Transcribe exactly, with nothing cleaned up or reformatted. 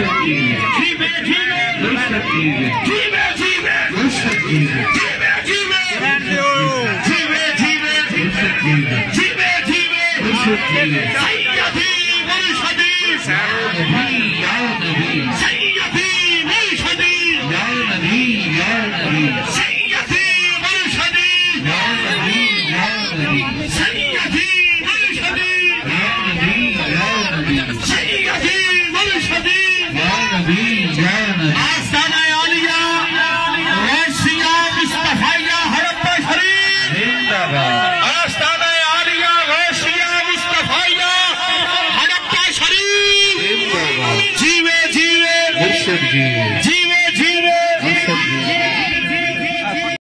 جیوے جیوے جیوے جیوے جیوے جیوے جیوے سیدی مرشدی سیدی مرشدی سیدی مرشدی سیدی مرشدی سیدی مرشدی آستانہ عالیہ غوثیہ مصطفیہ ہڑپہ شریف آستانہ عالیہ غوثیہ مصطفیہ ہڑپہ شریف جیوے جیوے جیوے